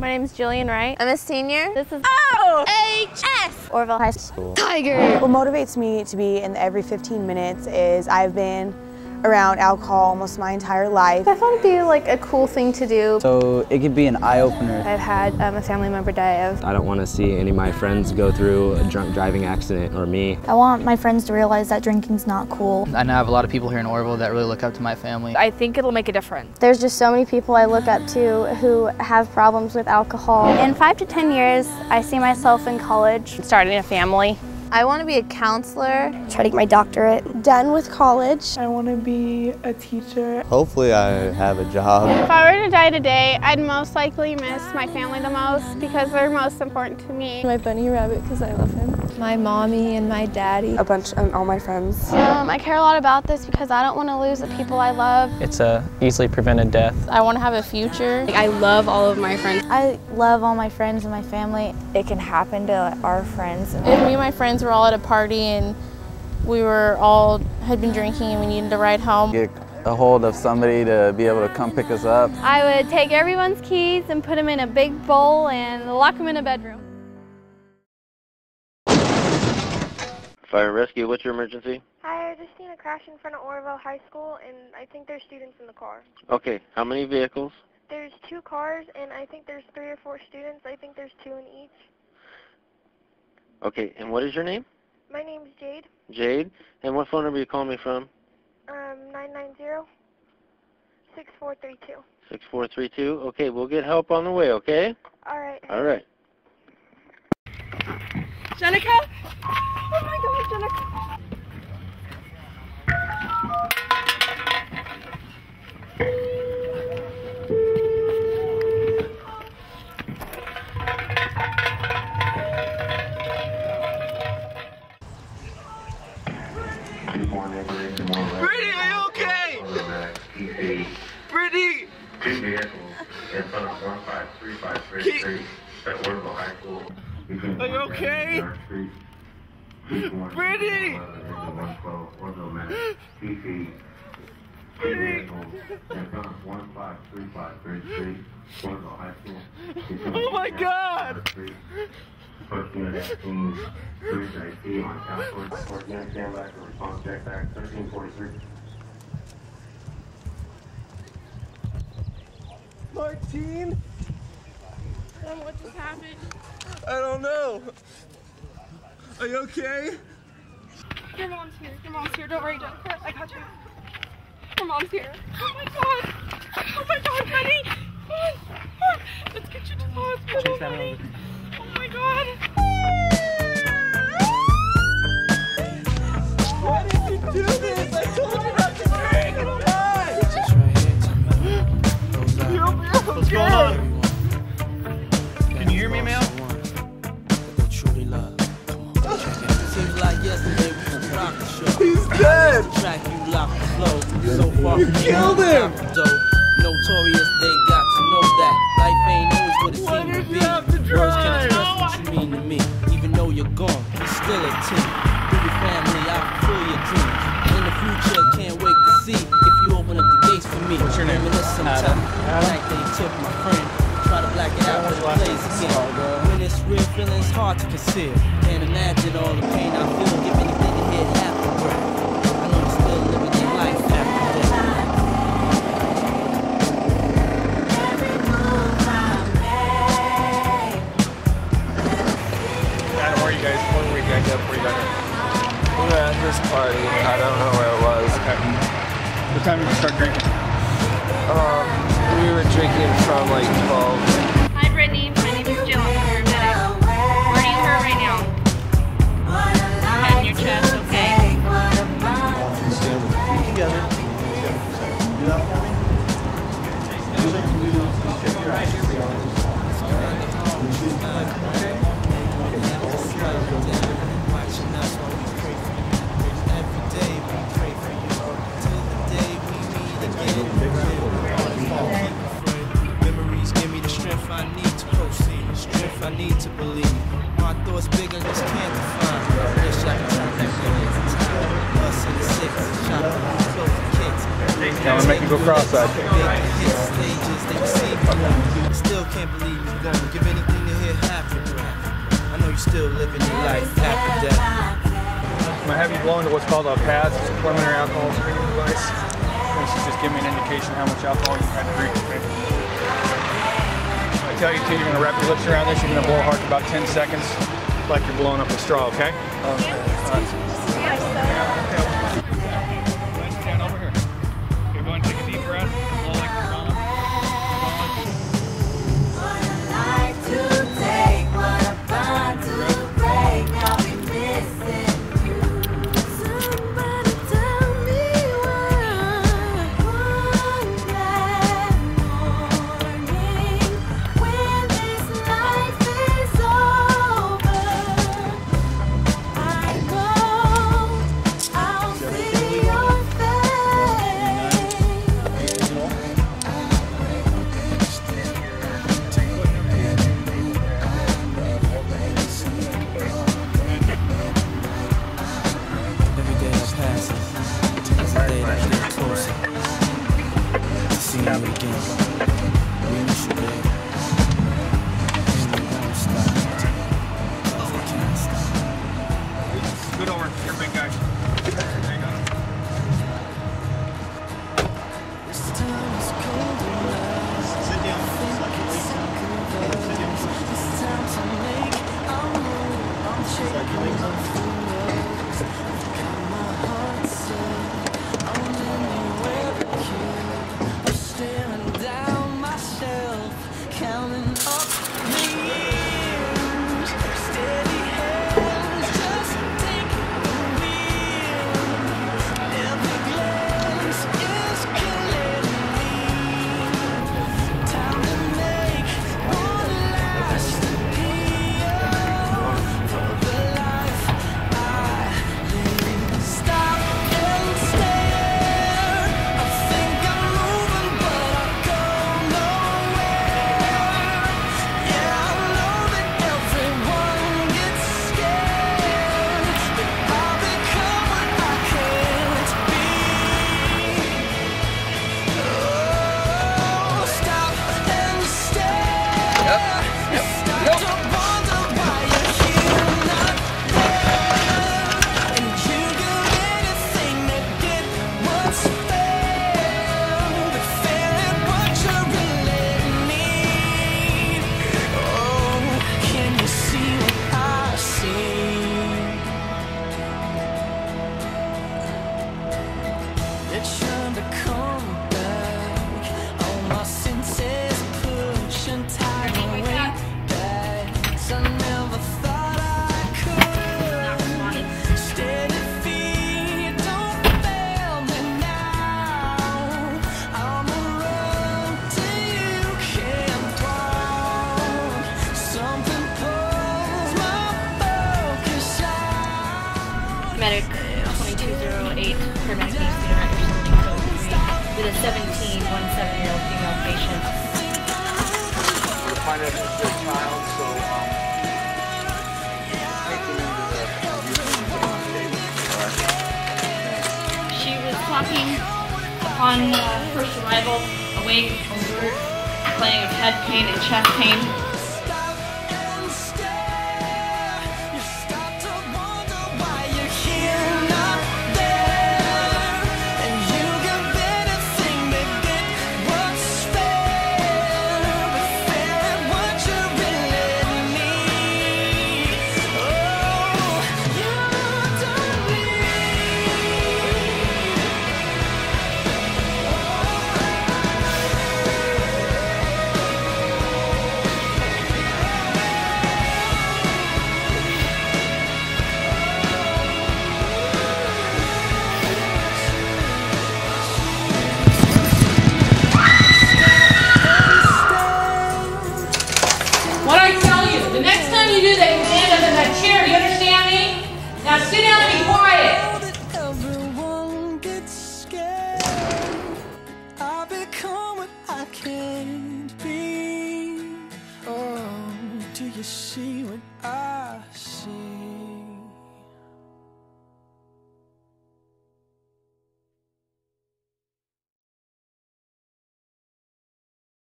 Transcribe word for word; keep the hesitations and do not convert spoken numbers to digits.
My name is Jillian Wright. I'm a senior. This is O H S Oroville High School. Tiger. What motivates me to be in the every fifteen minutes is I've been around alcohol almost my entire life. I thought it'd be like a cool thing to do. So it could be an eye-opener. I've had um, a family member die of. I don't want to see any of my friends go through a drunk driving accident or me. I want my friends to realize that drinking's not cool. I know I have a lot of people here in Oroville that really look up to my family. I think it'll make a difference. There's just so many people I look up to who have problems with alcohol. In five to ten years, I see myself in college. Starting a family. I want to be a counselor. Try to get my doctorate. Done with college. I want to be a teacher. Hopefully I have a job. If I were to die today, I'd most likely miss my family the most because they're most important to me. My bunny rabbit because I love him. My mommy and my daddy. A bunch of all my friends. Um, I care a lot about this because I don't want to lose the people I love. It's a easily prevented death. I want to have a future. Like, I love all of my friends. I love all my friends and my family. It can happen to our friends. If me and my friends were all at a party and we were all had been drinking and we needed to ride home. Get a hold of somebody to be able to come pick us up. I would take everyone's keys and put them in a big bowl and lock them in a bedroom. Fire and rescue, what's your emergency? Hi, I just seen a crash in front of Oroville High School, and I think there's students in the car. Okay, how many vehicles? There's two cars, and I think there's three or four students. I think there's two in each. Okay, and what is your name? My name's Jade. Jade? And what phone number are you calling me from? Um, nine nine zero, six four three two. six four three two? Okay, we'll get help on the way, okay? All right. All right. Jenica? Oh my God, Jenica. Brittany, are you okay? Brittany! Two vehicles in front of one five three five three Street at Oroville High School. Are you okay? Brittany! Two vehicles in front of one five three five three Street, Oroville High School. Oh my God! First unit at team three I T on Council. Fourth unit stand back for response check back thirteen forty-three. Martine? Um, what just happened? I don't know. Are you okay? Your mom's here. Your mom's here. Don't worry, don't cry. I got you. Your mom's here. Oh my God. Oh my God, honey. Come on. Come on. Let's get you to the hospital, honey. Oh my God. Why did you do this? I told you not to drink and die! What's going on? Can you hear me, Mel? He's dead! You killed him! Notorious, they got to know that life ain't always what it seems to be. Words can't express what you mean to me. Even though you're gone, we're still a team. Through your family, I'll fulfill your dreams. In the future, can't wait to see if you open up the gates for me. What's your name? Adam. Like they took my friend. Try to black it out, but it plays again. When it's real, feeling's hard to conceal. Can't imagine all the pain I feel. Give anything to hear half the word. I know I'm still living your life after that. Adam, where are you guys? When were you guys up? Where you guys? We were at this party. I don't know where it was. Okay. What time did you start drinking? Um, we were drinking from like twelve. Hi, Brittany. My name is Jill. I'm your medic. Where do you hurt right now? Head in your chest, okay? Together. Do that for me? Memories give me the strength I need to proceed, the strength I need to believe. My thoughts bigger, just can't define. Wish I could try that time. Us in the six, shopping, clothes, kids. Now I'm gonna make you go cross-eyed. Still can't believe you're gonna give anything to hear half your breath. I know you're still living your life after death. I'm gonna have you blow into what's called a P A D, it's a preliminary alcohol screening device. This is just giving me an indication how much alcohol you've had to drink. Okay? I tell you to, you're gonna wrap your lips around this, you're gonna blow hard for about ten seconds, like you're blowing up a straw, okay? Okay. All right. Stand over here. Okay, go ahead and take a deep breath. Blow like you're gone. Good over. You're a big guy. There you go. Sit down. Sit down. I'm staring down myself, counting up the years, steady hands just taking the wheel. Every glance is killing me. Time to make one last appeal for the life I live. Stop and stare. I think I'm moving, but I go nowhere. Yeah, I know that everyone gets scared, but I'll become what I can't be. Oh, stop and stare. You start to wonder why you're here, not there, and you do anything to get what's fair, but fair at what you really need. Oh, can you see what I see? It's trying to come back. All my senses push and tie me back. I never thought I could. Steady feet, don't fail me now. I'ma run till you can't walk. Something pulls my focus out. Medic twenty-two oh eight, paramedic needs to direct with a seventeen, one seven-year-old female patient. We're finding out it's their child, so um, take them into the computer and put them on the table. All right. She was talking upon uh, first arrival, awake, alert, complaining of head pain and chest pain. Stop and stare. You start to wonder why you're here, not there, and you give anything to get what's fair, but fair at what you really need. Oh, you don't What I tell you, the next time you do that, you stand up in that chair. You understand me? Now sit down and be quiet. Everyone gets scared. I become what I can't be. Oh, do you see what I see?